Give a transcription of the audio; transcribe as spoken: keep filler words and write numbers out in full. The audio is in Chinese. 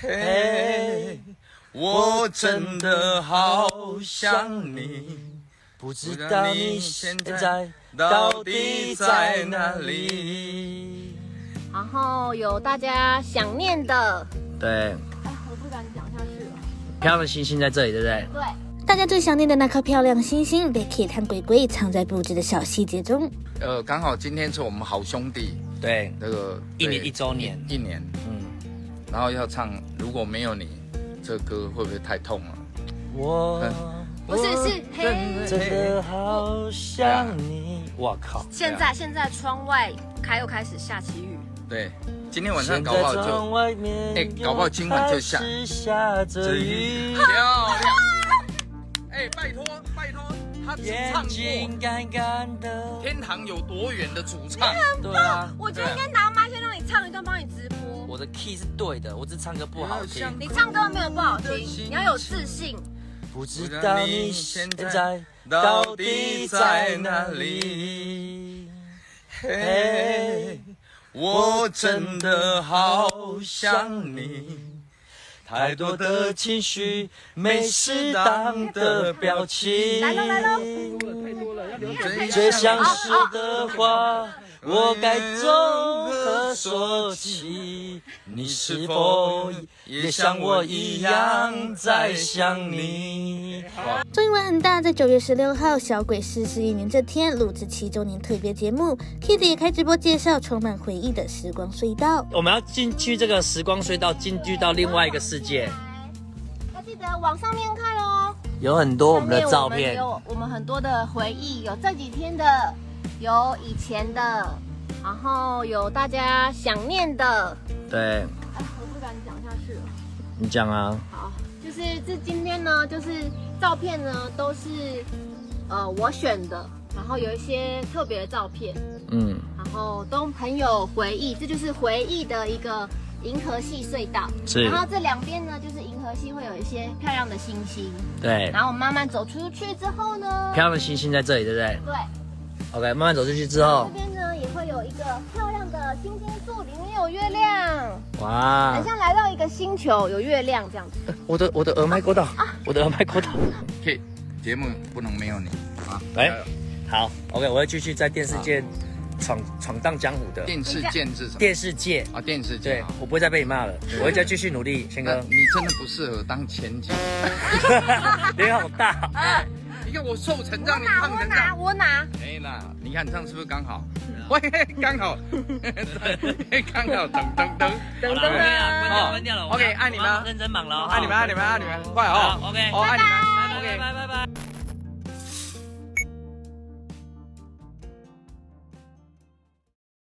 嘿，我真的好想你，不知道你现在到底在哪里。 然后有大家想念的， 对， 哎，我不敢讲下去了。 漂亮的星星在这里，对不对？ 对。 大家最想念的那颗漂亮星星，被 Kit 和鬼鬼藏在布置的小细节中。 呃，刚好今天是我们好兄弟， 对， 那个一年一周年， 一年，嗯，然后要唱《如果没有你》这歌会不会太痛了？ 我不是是嘿， 真的好想你。我靠！ 现在现在窗外开又开始下起雨。 对，今天晚上搞不好就，哎，搞不好今晚就下着雨。漂亮！哎，拜托拜托，他只唱过天堂有多远的主唱， 对啊， 我觉得应该拿麦先让你唱一段，帮你直播。 我的 key 是对的，我只唱歌不好听。 你唱歌没有不好听，你要有自信。 不知道你现在到底在哪里？嘿，我真的好想你。太多的情绪，没适当的表情。 来喽来喽！ 最相识的话，我该从何说起？你是否也像我一样在想你？ 综艺玩很大，在九月十六号小鬼逝世一年这天录制七周年特别节目 ，Kit 也开直播介绍充满回忆的时光隧道。 我们要进去这个时光隧道，进去到另外一个世界。 要记得往上面看哦， 有很多我们的照片， 有我们很多的回忆，有这几天的，有以前的，然后有大家想念的。 对， 哎，我不敢讲下去了。 你讲啊。 好，就是这今天呢，就是照片呢都是呃我选的，然后有一些特别的照片，嗯，然后都很有回忆，这就是回忆的一个银河系隧道。是，然后这两边呢就是银河系会有一些漂亮的星星。对，然后我们慢慢走出去之后呢， 漂亮的星星在这里，对不对？ 对。 OK， 慢慢走出去之后， 这边呢也会有一个漂亮的星星树，里面有月亮， 哇， 很像来到一个星球，有月亮这样子。 我的我的耳麦勾到，啊、我的耳麦勾到。 OK， 节目不能没有你啊！ 来，好 ，OK， 我会继续在电视界闯闯荡江湖的。 电视界是什么？ 电视界啊，电视界。 对，我不会再被你骂了，我会再继续努力。宪哥， 你真的不适合当前景。 脸好大。 你看我瘦成这样，你胖成这样， 我拿， 哎啦，你看这样是不是刚好？喂，刚好，刚好，噔噔噔噔噔啊，关掉了 ，OK， 爱你们， 认真忙了， 爱你们，爱你们，爱你们，快哦 ，OK， 哦，爱你们 ，OK， 拜拜拜拜。